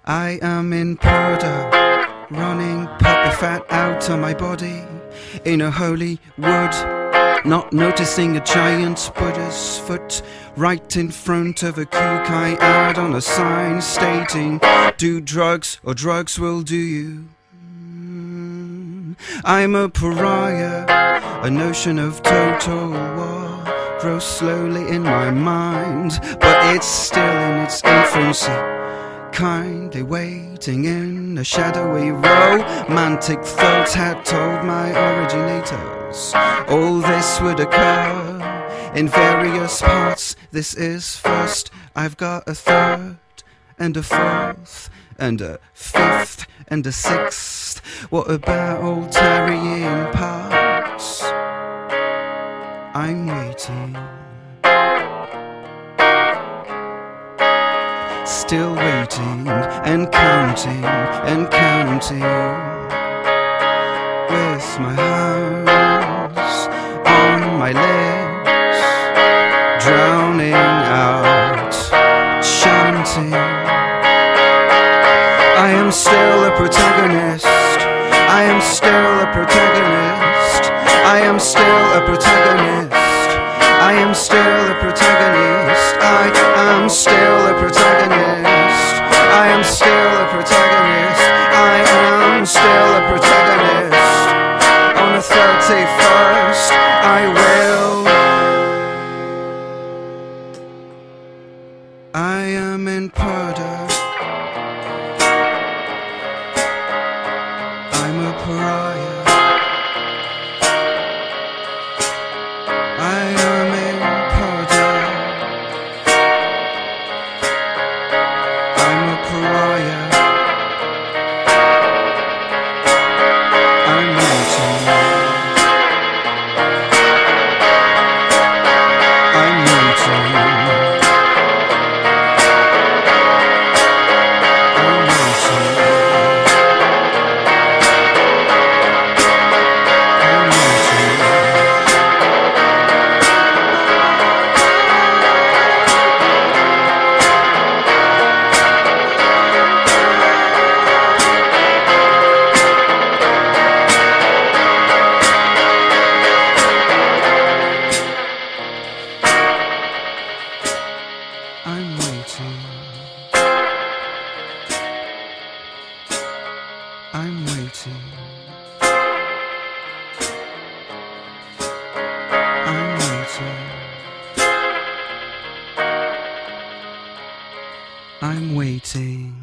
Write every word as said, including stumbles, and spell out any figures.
I am in powder, running puppy fat out of my body, in a holy wood, not noticing a giant Buddha's foot right in front of a kook I had on a sign stating, do drugs or drugs will do you. I'm a pariah, a notion of total war grows slowly in my mind, but it's still in its infancy, kindly waiting in a shadowy romantic thought had told my originators all this would occur in various parts. This is first, I've got a third and a fourth and a fifth and a sixth. What about old tarrying parts? I'm waiting, still waiting and counting and counting, with my hands on my lips, drowning out, chanting. I am still a protagonist, I am still a protagonist, I am still a protagonist, I am still a protagonist, I am still a protagonist, I am still a protagonist, I am still a protagonist. On the thirty-first I will, I am in powder, I'm a pariah, I am in powder, I'm a pariah, I'm waiting, I'm waiting, I'm waiting. I'm waiting, I'm waiting, I'm waiting, I'm waiting.